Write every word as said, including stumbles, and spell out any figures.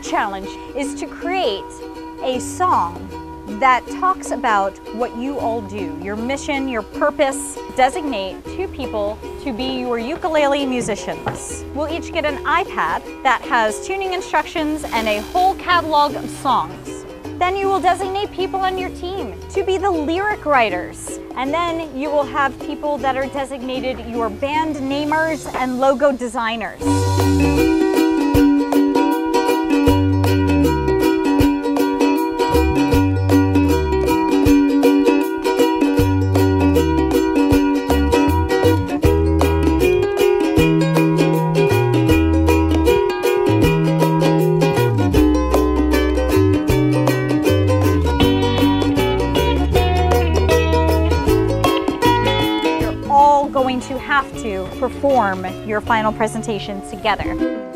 challenge is to create a song that talks about what you all do, your mission, your purpose. Designate two people to be your ukulele musicians. We'll each get an iPad that has tuning instructions and a whole catalog of songs. Then you will designate people on your team to be the lyric writers. And then you will have people that are designated your band namers and logo designers. Going to have to perform your final presentation together.